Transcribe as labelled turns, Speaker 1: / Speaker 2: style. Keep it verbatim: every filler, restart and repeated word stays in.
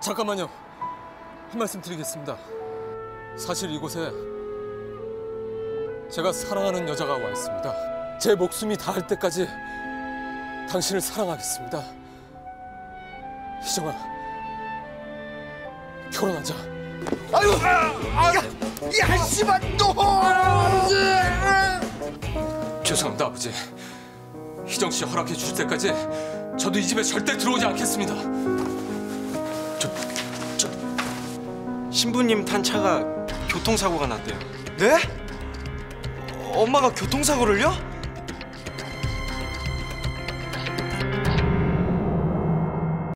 Speaker 1: 잠깐만요. 한 말씀 드리겠습니다. 사실 이곳에 제가 사랑하는 여자가 와 있습니다. 제 목숨이 닿을 때까지 당신을 사랑하겠습니다. 희정아, 결혼하자.
Speaker 2: 아유, 아, 야, 야, 씨발 너!
Speaker 1: 죄송합니다, 아버지. 희정 씨 허락해 주실 때까지 저도 이 집에 절대 들어오지 않겠습니다.
Speaker 3: 저, 저 신부님 탄 차가 교통사고가 났대요.
Speaker 2: 네? 엄마가 교통사고를요?